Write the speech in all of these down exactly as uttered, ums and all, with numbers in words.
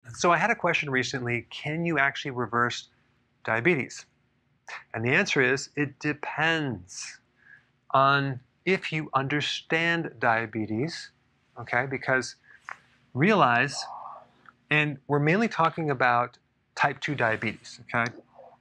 So I had a question recently, can you actually reverse diabetes? And the answer is, it depends on if you understand diabetes, okay? Because realize, and we're mainly talking about type two diabetes, okay?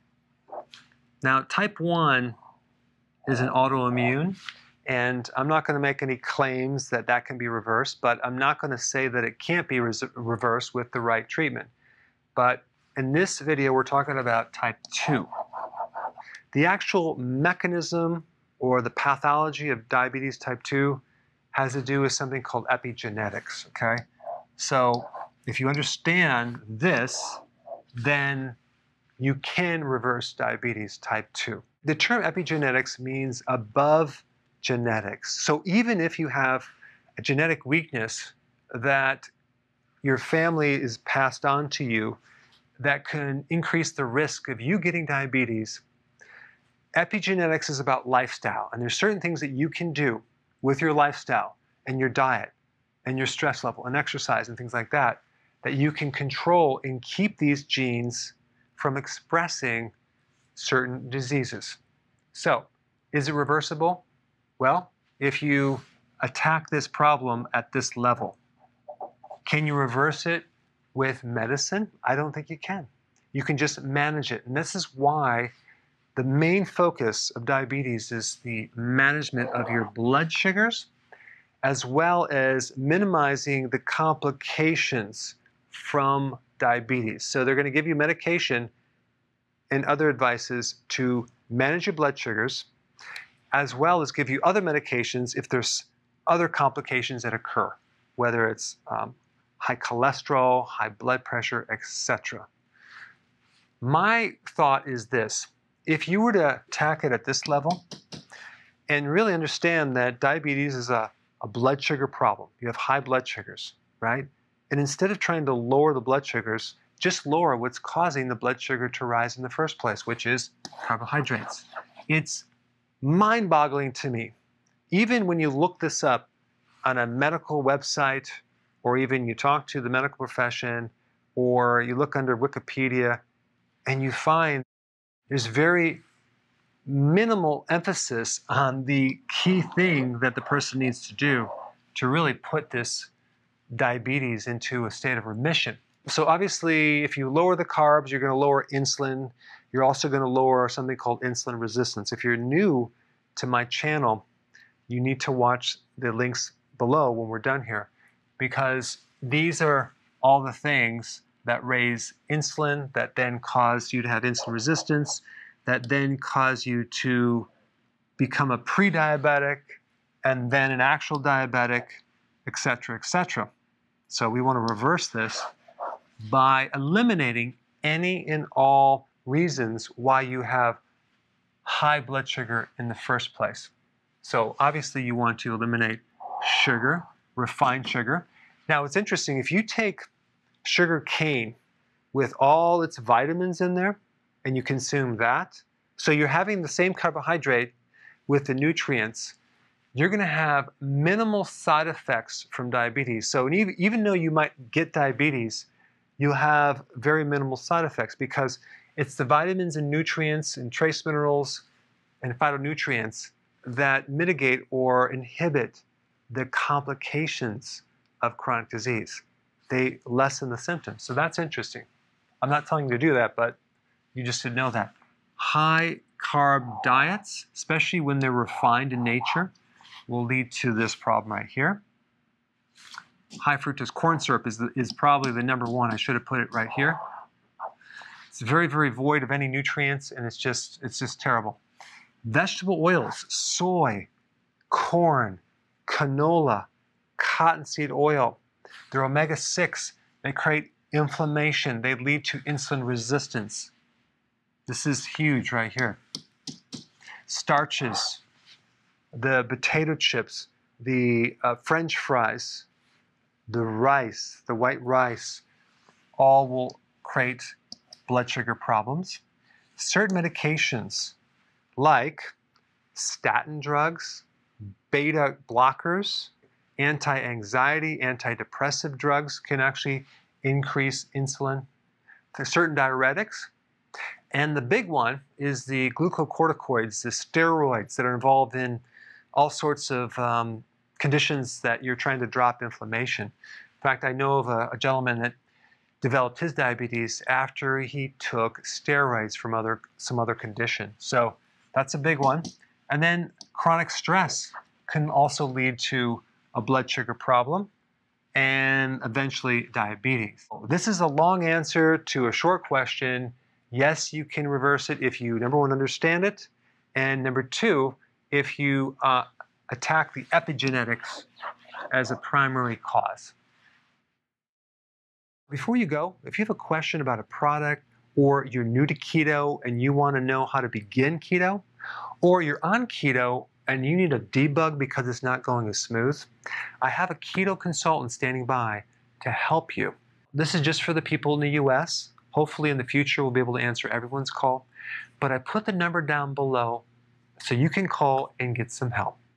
Now, type one is an autoimmune, and I'm not going to make any claims that that can be reversed, but I'm not going to say that it can't be reversed with the right treatment. But in this video, we're talking about type two. The actual mechanism or the pathology of diabetes type two has to do with something called epigenetics, okay? So if you understand this, then you can reverse diabetes type two. The term epigenetics means above genetics. So even if you have a genetic weakness that your family is passed on to you that can increase the risk of you getting diabetes, epigenetics is about lifestyle. And there's certain things that you can do with your lifestyle and your diet and your stress level and exercise and things like that, that you can control and keep these genes from expressing certain diseases. So, is it reversible? Well, if you attack this problem at this level, can you reverse it with medicine? I don't think you can. You can just manage it. And this is why the main focus of diabetes is the management of your blood sugars, as well as minimizing the complications from diabetes. So they're going to give you medication and other advices to manage your blood sugars, as well as give you other medications if there's other complications that occur, whether it's um, high cholesterol, high blood pressure, et cetera. My thought is this: if you were to attack it at this level and really understand that diabetes is a, a blood sugar problem, you have high blood sugars, right? And instead of trying to lower the blood sugars, just lower what's causing the blood sugar to rise in the first place, which is carbohydrates. It's mind-boggling to me. Even when you look this up on a medical website, or even you talk to the medical profession, or you look under Wikipedia, and you find there's very minimal emphasis on the key thing that the person needs to do to really put this diabetes into a state of remission. So obviously, if you lower the carbs, you're going to lower insulin. You're also going to lower something called insulin resistance. If you're new to my channel, you need to watch the links below when we're done here, because these are all the things that raise insulin, that then cause you to have insulin resistance, that then cause you to become a pre-diabetic, and then an actual diabetic, et cetera, et cetera. So we want to reverse this by eliminating any and all reasons why you have high blood sugar in the first place. So obviously you want to eliminate sugar, refined sugar. Now it's interesting, if you take sugar cane with all its vitamins in there and you consume that, so you're having the same carbohydrate with the nutrients, you're going to have minimal side effects from diabetes. So even, even though you might get diabetes, you'll have very minimal side effects because it's the vitamins and nutrients and trace minerals and phytonutrients that mitigate or inhibit the complications of chronic disease. They lessen the symptoms. So that's interesting. I'm not telling you to do that, but you just should know that. High carb diets, especially when they're refined in nature, will lead to this problem right here. High fructose corn syrup is, the, is probably the number one. I should have put it right here. It's very, very void of any nutrients, and it's just, it's just terrible. Vegetable oils, soy, corn, canola, cottonseed oil, they're omega six. They create inflammation. They lead to insulin resistance. This is huge right here. Starches, the potato chips, the uh, French fries, the rice, the white rice, all will create blood sugar problems. Certain medications like statin drugs, beta blockers, anti-anxiety, antidepressive drugs can actually increase insulin. There's certain diuretics. And the big one is the glucocorticoids, the steroids that are involved in all sorts of um, conditions that you're trying to drop inflammation. In fact, I know of a, a gentleman that developed his diabetes after he took steroids from other, some other condition. So that's a big one. And then chronic stress can also lead to a blood sugar problem and eventually diabetes. This is a long answer to a short question. Yes, you can reverse it if you, number one, understand it, and number two, if you uh, attack the epigenetics as a primary cause. Before you go, if you have a question about a product, or you're new to keto and you want to know how to begin keto, or you're on keto and you need a debug because it's not going as smooth, I have a keto consultant standing by to help you. This is just for the people in the U S. Hopefully in the future we'll be able to answer everyone's call, but I put the number down below so you can call and get some help.